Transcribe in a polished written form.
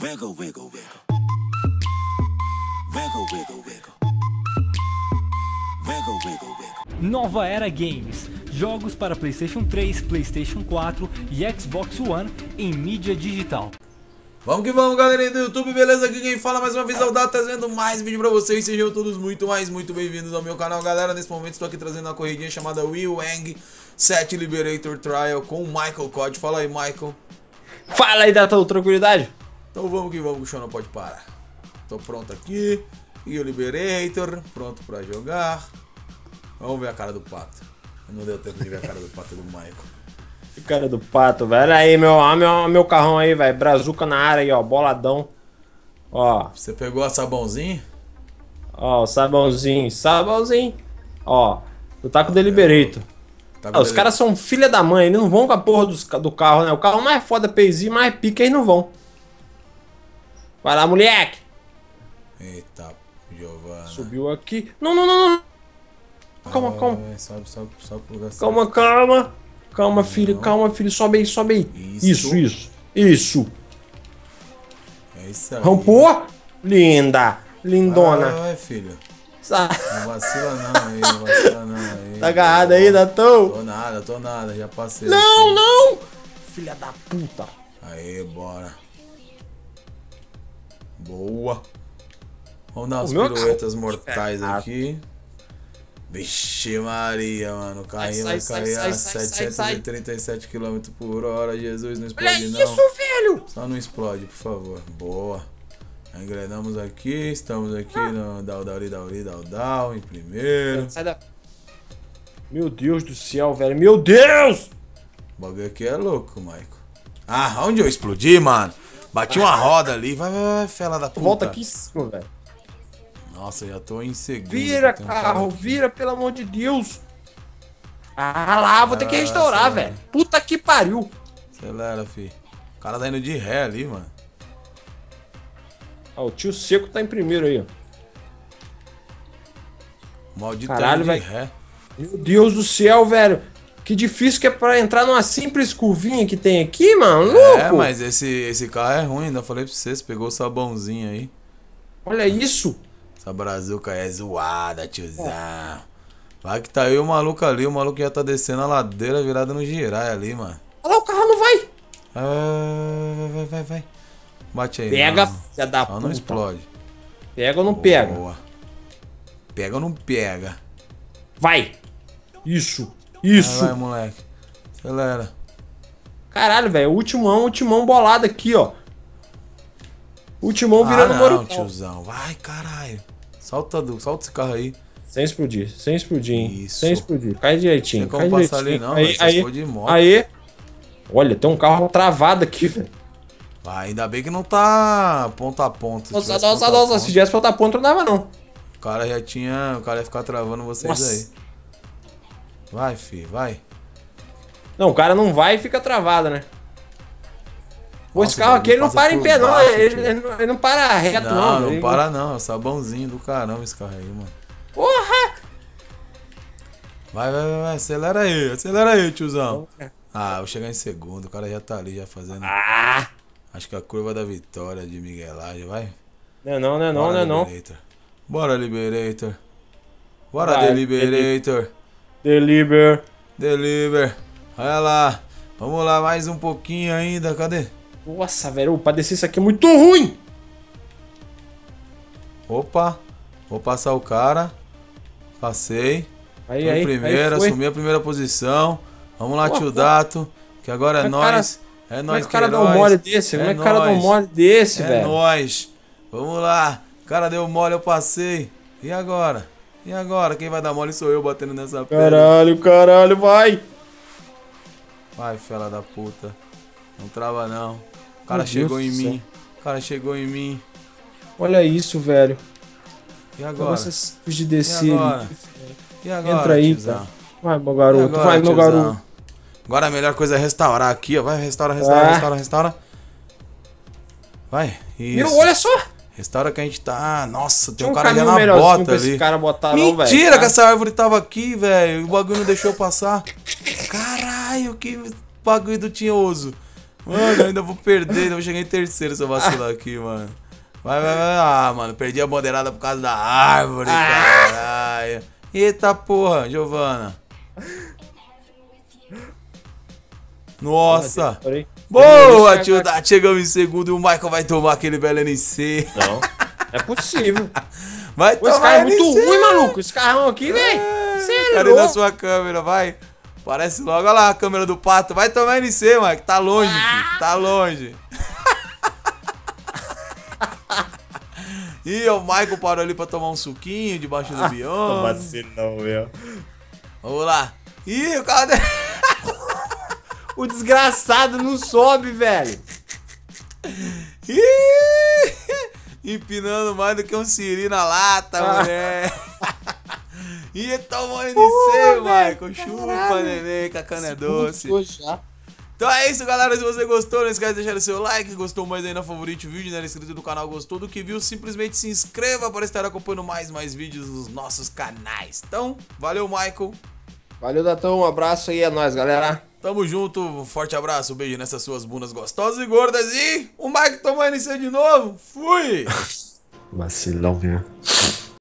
Wiggle, wiggle, wiggle. Wiggle, wiggle, wiggle. Wiggle, wiggle, wiggle. Nova Era Games. Jogos para PlayStation 3, PlayStation 4 e Xbox One em mídia digital. Vamos que vamos, galerinha do YouTube, beleza? Aqui quem fala mais uma vez é o Data, trazendo mais vídeo pra vocês. Sejam todos muito bem-vindos ao meu canal, galera. Nesse momento estou aqui trazendo uma corridinha chamada Will Wang 7 Liberator Trial com o Michael Cod. Fala aí, Michael. Fala aí, Data, tranquilidade? Então vamos que vamos, que o show não pode parar. Tô pronto aqui, e o Liberator, pronto pra jogar. Vamos ver a cara do pato. Não deu tempo de ver a cara do pato do Michael. Cara do pato, velho. Olha aí, meu carrão aí, velho. Brazuca na área aí, ó. Boladão. Ó. Você pegou a sabãozinho? Ó, o sabãozinho. Sabãozinho. Ó. Tu tá com o Deliberator. Tá Os caras são filha da mãe. Eles não vão com a porra do carro, né? O carro mais foda, pezinho, mais pica, eles não vão. Vai lá, moleque. Eita, Giovana. Subiu aqui. Não. Calma. Sobe pro lugar certo. Calma. Calma, filho. Sobe aí. Isso. É isso aí. Rampou? Linda. Lindona. Vai, filho. Sa- Não vacila não aí. Tá agarrado aí, Datão? Tô nada, já passei. Não! Filha da puta. Aí, bora. Boa. Vamos dar umas meu piruetas carro- mortais aqui. Vixe Maria, mano. O carrinho vai cair a 737 km por hora. Jesus, não Olha explode não. isso, velho. Só não explode, por favor. Boa. Engrenamos aqui, estamos aqui no Down em primeiro. Sai da... Meu Deus do céu, velho. Meu Deus! O bagulho aqui é louco, Michael. Ah, onde eu explodi, mano? Bati uma roda ali. Vai, fela da puta. Volta aqui em cima, velho. Nossa, já tô em segundo. Vira, Tem um carro. aqui. Vira, pelo amor de Deus. Ah lá, vou ter que restaurar, acelera. velho. Puta que pariu. Acelera, fi. O cara tá indo de ré ali, mano. Ó, o tio Seco tá em primeiro aí, ó. O maldito Caralho, tá indo de velho. ré. Meu Deus do céu, velho. Que difícil que é pra entrar numa simples curvinha que tem aqui, mano. Louco. É, mas esse carro é ruim, ainda falei pra você pegou o sabãozinho aí. Olha isso. Essa brazuca é zoada, tiozão. Vai que tá aí o maluco ali, o maluco já tá descendo a ladeira virada no girai ali, mano. Olha lá, o carro não vai. Vai. Bate aí. Pega, não. filha da Só puta. não explode. Pega ou não pega? Boa. Pega ou não pega? Vai. Isso. Vai, moleque. Acelera. Caralho, velho. Ultimão bolado aqui, ó. Ultimão virando não, mortal. tiozão. Vai, caralho. Solta esse carro aí. Sem explodir, hein? Isso. Sem explodir. Cai direitinho. Não tem como passar ali não, velho. Só se for de moto. Aí. Olha, tem um carro travado aqui, velho. Vai, ainda bem que não tá ponta a ponta. Nossa, tivesse ponta a ponta, se tivesse pra outra ponta, não dava, não. o cara já tinha. O cara ia ficar travando vocês Nossa. aí. Vai, filho, vai. Não, o cara não vai e fica travado, né? Pô, esse Nossa, carro o aqui, ele não bagulho para em passa pé, por não. baixo, Ele não para reto, não. Não Ele- para não. É o sabãozinho do caramba esse carro aí, mano. Porra! Vai. Acelera aí, tiozão. Ah, vou chegar em segundo. O cara já tá ali, já fazendo. Ah! Acho que a curva da vitória de Miguelagem, vai. Não é não. Liberator. Bora, Liberator. Bora, Vai, Deliberator. Deliver. Deliver. Olha lá. Vamos lá, mais um pouquinho ainda. Cadê? Nossa, velho, pra descer isso aqui é muito ruim. Opa. Vou passar o cara. Passei. Aí, Tô em primeira, foi. assumi a primeira posição. Vamos lá, tio Dato. Que agora é Mas, nóis. É Como é nóis, que o cara dá um Queiroz. mole desse? Como é que o cara dá um nóis. mole desse, É velho? nóis. Vamos lá. O cara deu mole, eu passei. E agora? Quem vai dar mole sou eu batendo nessa pedra. Caralho, vai. Vai, fela da puta. Não trava, não. O cara Meu chegou Deus em do céu. mim. O cara chegou em mim. Olha isso, velho. E agora? Você de descer E agora? ali. E agora, Entra aí, tiozão? cara. Vai, meu E garoto. agora, Vai, meu tiozão? garoto. Agora a melhor coisa é restaurar aqui, ó. Vai, restaura. Vai, isso. Meu, olha só. Restaura que a gente tá... Nossa, tem Tinha um um cara já caminho na melhorzinho bota pra ali. esse cara botar não, velho. Mentira que essa árvore tava aqui, velho. O bagulho não deixou eu passar. Caralho, que bagulho do tinhoso. Mano, eu ainda vou perder, ainda vou chegar em terceiro se eu vacilar aqui, mano. Vai. Ah, mano, perdi a bandeirada por causa da árvore, caralho. Eita porra, Giovana. Nossa. Boa, tio Dati, chegamos em segundo e o Michael vai tomar aquele belo NC. Não, é possível. Vai Pô, esse tomar carro é muito NC. ruim, maluco. Esse carrão aqui, velho. Você é Cadê na louco. sua câmera, vai. Parece logo, olha lá a câmera do pato. Vai tomar NC, Mike, tá longe, filho. Tá longe. Ih, o Michael parou ali pra tomar um suquinho debaixo do bioma. Vacilão, meu. Vamos lá. Ih, o carro dele... O desgraçado não sobe, velho. Ih, empinando mais do que um siri na lata, mulher. Ih, tomou NC, Michael. Chupa, neném, que a cana é doce. Já. Então é isso, galera. Se você gostou, não esquece de deixar o seu like. Gostou mais ainda, favorite o vídeo, não era inscrito no canal, gostou do que viu, simplesmente se inscreva para estar acompanhando mais vídeos dos nossos canais. Então, valeu, Michael. Valeu, Datão. Um abraço aí, é nóis, galera. Tamo junto, um forte abraço, um beijo nessas suas bundas gostosas e gordas. E o Mike tomou NC de novo. Fui! Vacilão, meu.